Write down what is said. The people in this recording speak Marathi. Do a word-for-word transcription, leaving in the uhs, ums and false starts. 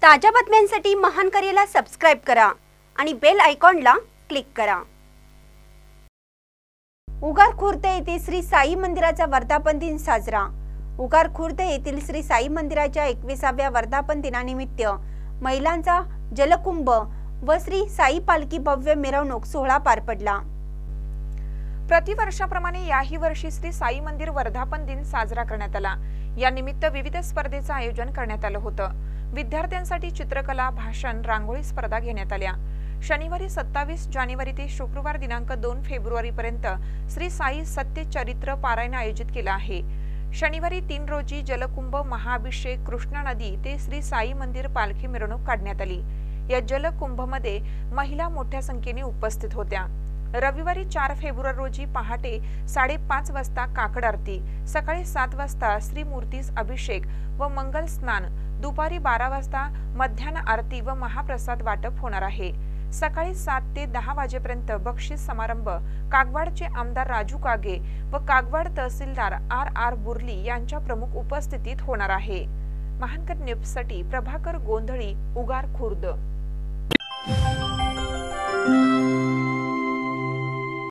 ताज्या बातम्यांसाठी महान करेला सबस्क्राइब करा आणि बेल आयकॉनला क्लिक करा। उगार खुर्द येथे श्री साई मंदिराचा वर्धापन दिन साजरा। उगार खुर्द येथील श्री साई मंदिराच्या एकविसाव्या वर्धापन दिनानिमित्त महिलांचा जलकुंभ व श्री साई पालखी भव्य मिरवणूक सोहळा पार पडला। प्रतिवर्षाप्रमाणे याही वर्षी श्री साई मंदिर वर्धापन दिन साजरा करण्यात आला। या निमित्त विविध स्पर्धेचे आयोजन करण्यात आले होते। विद्यार्थ्यांसाठी चित्रकला, भाषण, रांगोळी स्पर्धा घेण्यात आल्या। शनिवारी सत्तावीस जानेवारी ते शुक्रवार दिनांक दोन फेब्रुवारी पर्यंत श्री साई सत्य चरित्र पारायण आयोजित केले आहे। शनिवारी तीन रोजी जलकुंभ, महाअभिषेक, कृष्णा नदी ते श्री साई मंदिर पालखी मिरवणूक काढण्यात आली। या जलकुंभमध्ये महिला मोठ्या संख्येने उपस्थित होत्या। रविवारी चार फेब्रुवारी रोजी पहाटे साडेपाच वाजता काकड आरती, सकाळी सात वाजता श्री मूर्तीस अभिषेक व मंगल स्नान, दुपारी बारा वाजता मध्यान्ह आरती व महाप्रसाद वाटप होणार आहे। सकाळी सात ते दहा वाजेपर्यंत बक्षीस समारंभ कागवाडचे आमदार राजू कागे व कागवाड तहसीलदार आर आर बुर्ली यांच्या प्रमुख उपस्थितीत होणार आहे। महानकर न्यूजसाठी प्रभाकर गोंधळी, उगार खुर्द।